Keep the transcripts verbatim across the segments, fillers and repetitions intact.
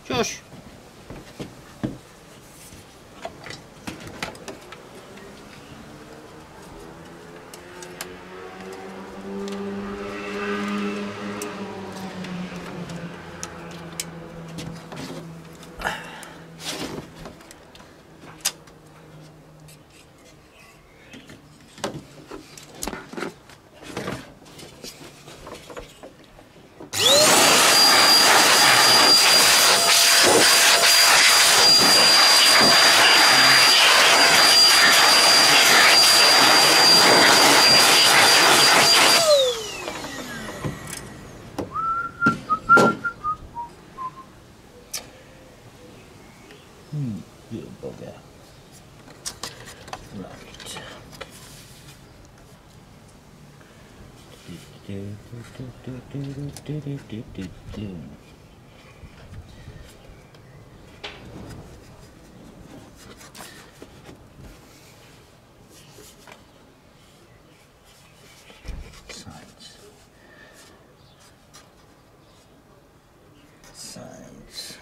Shush. Hmm, little bugger. Right. Do, do, do, do, do, do, do, do, do. Sides. Sides.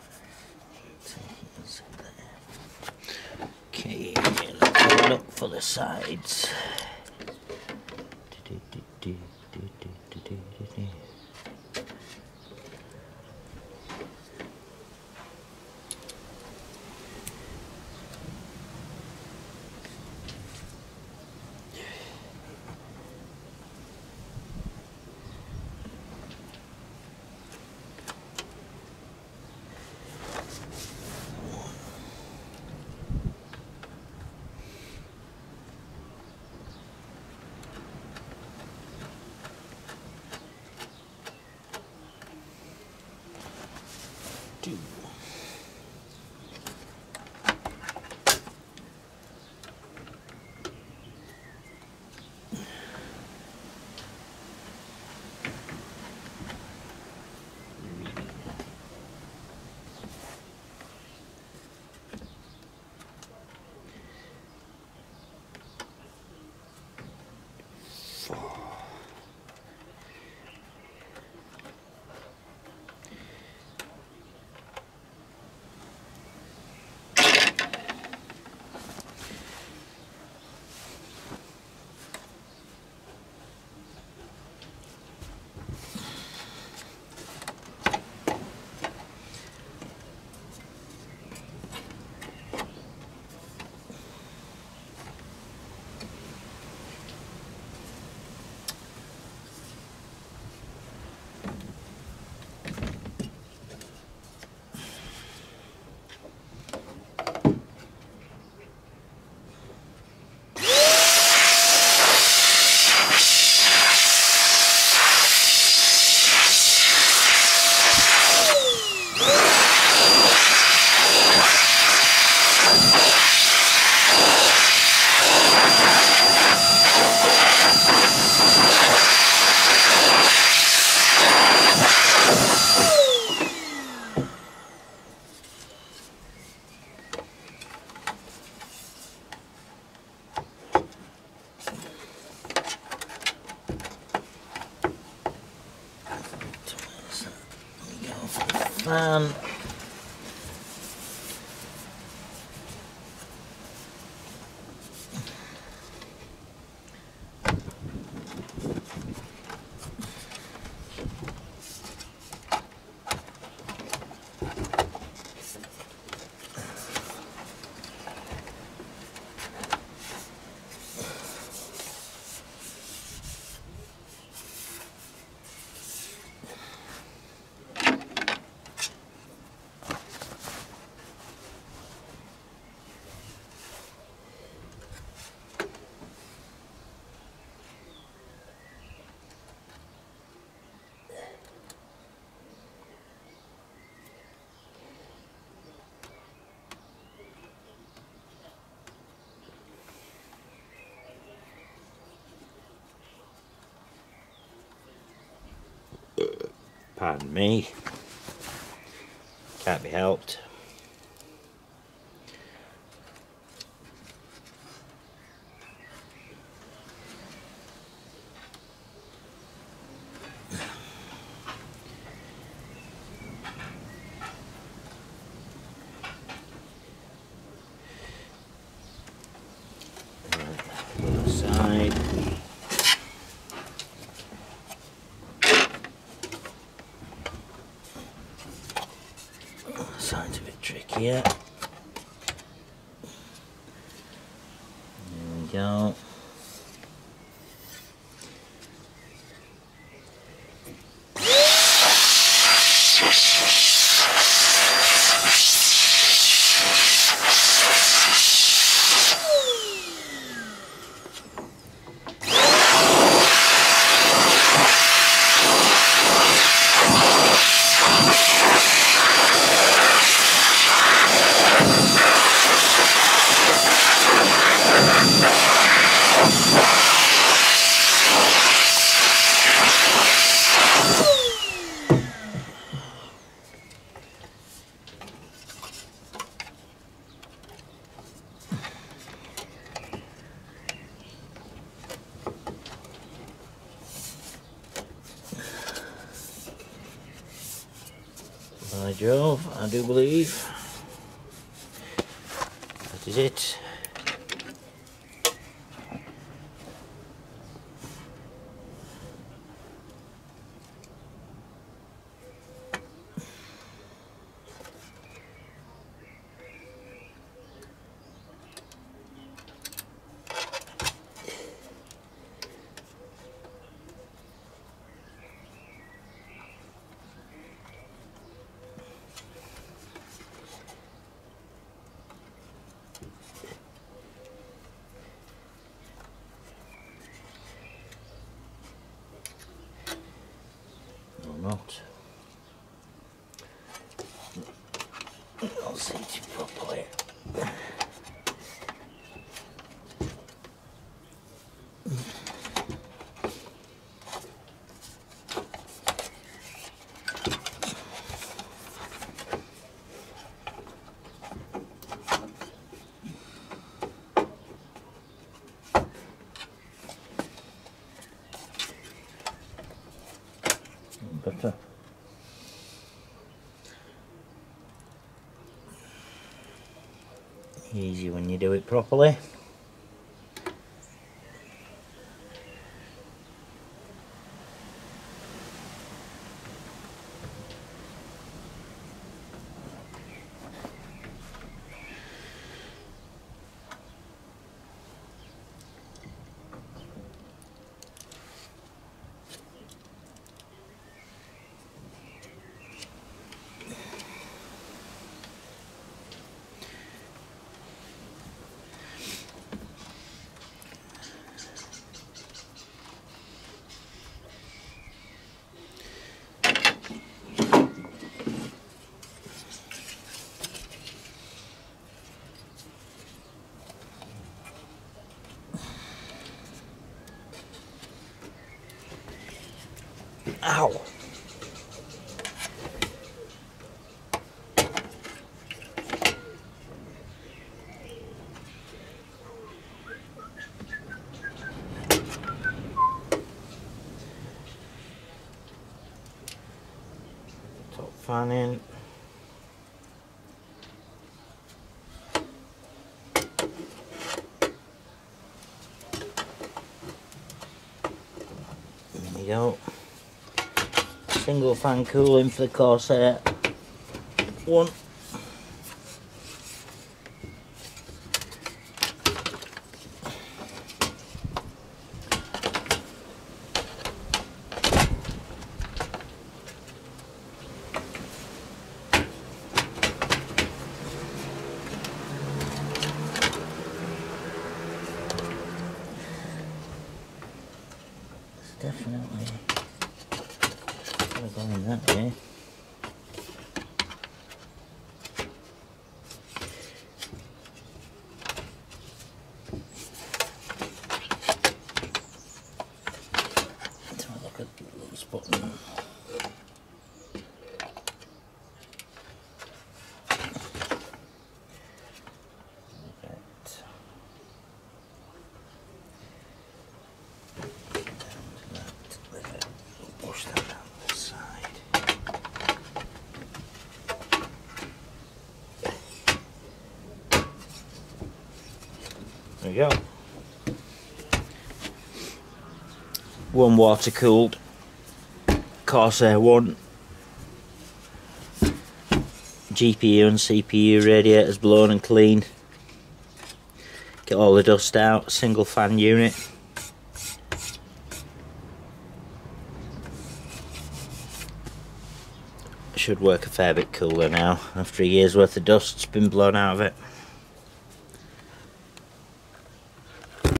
Okay, let's have a look for the sides. Two. Fan. Pardon me, can't be helped. side. The side's a bit trickier. There we go. By Jove, I do believe that is it. Not. I'll see it properly. Better. Easy when you do it properly. Ow! Top fan in. There you go. Single fan cooling for the Corsair One. It's definitely going that way. Let's have a look at the loose button. Push that down the side. There we go. One water cooled Corsair One. G P U and C P U radiators blown and cleaned. Get all the dust out. Single fan unit. Should work a fair bit cooler now after a year's worth of dust's been blown out of it.